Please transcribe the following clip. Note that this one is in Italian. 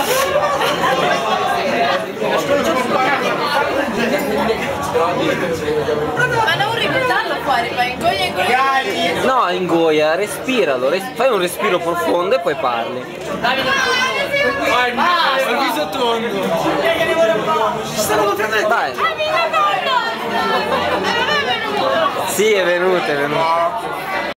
Ma non ripetarlo fuori, ma ingoia, ingoia. No, ingoia, respiralo, fai un respiro profondo e poi parli. Il viso tondo. Vai. Sì, è venuto, è venuto.